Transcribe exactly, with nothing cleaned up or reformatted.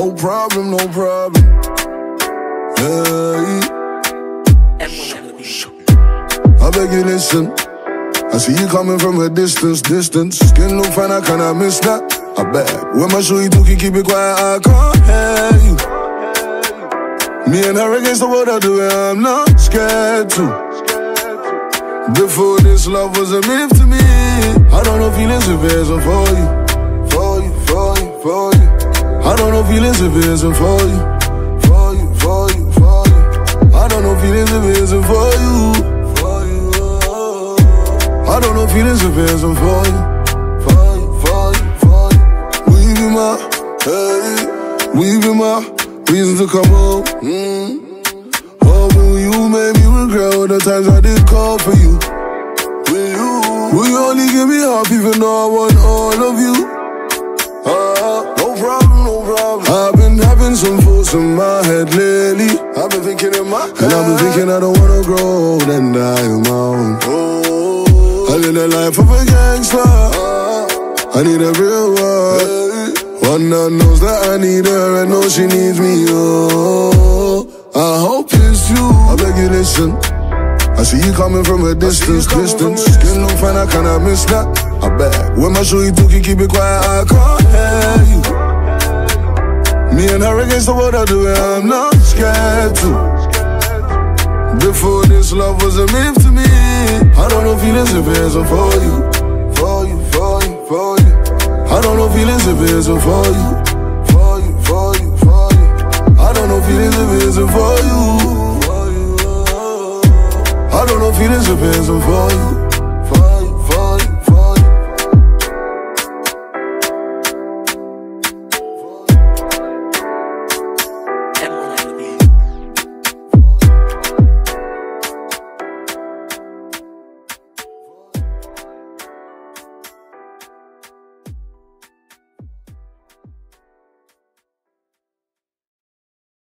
No problem, no problem. Hey. I beg you listen. I see you coming from a distance, distance. Skin look fine, I cannot miss that. I beg. When my show you do, keep it quiet, I can't hear you. Me and her against the world, I do it, I'm not scared to. Before this love was a myth to me. I don't know feelings if it isn't for you. For you, for you, for you. I don't know feelings if it isn't for you. For you, for you, for you. I don't know feelings if it isn't for you. I don't know feelings if it isn't for you, for you, for you, for you. We be my, hey, we be my reason to come home. Mm. Oh, will you make me regret all the times I did call for you? Will you, will you only give me half even though I want all of you? Uh, no problem, no problem. I've been having some thoughts in my head lately. I've been thinking in my head. And I've been thinking I don't wanna grow old and die on my own. Oh. I live the life of a gangster. I need a real one. One that knows that I need her and knows she needs me. Oh, I hope it's you. I beg you listen. I see you coming from a distance, distance. Skin look fine, I cannot miss that. I beg. When my show you do, keep it quiet, I can't hear you. Me and her against the world, I do it, I'm not scared to. Before this love was a myth to me. I don't know feelings if it isn't for you. For you, for you, for you. I don't know feelings if it isn't for you. For you, for you, for you. I don't know feelings if it isn't for you. I don't know feelings if it isn't for you.